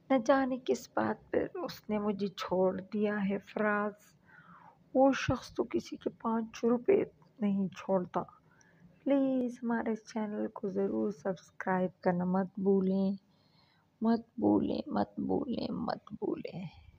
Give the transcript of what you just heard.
न जाने किस बात पर उसने मुझे छोड़ दिया है फराज। वो शख्स तो किसी के 5 रुपए नहीं छोड़ता। प्लीज़ हमारे चैनल को ज़रूर सब्सक्राइब करना मत भूलें, मत भूलें, मत भूलें, मत भूलें।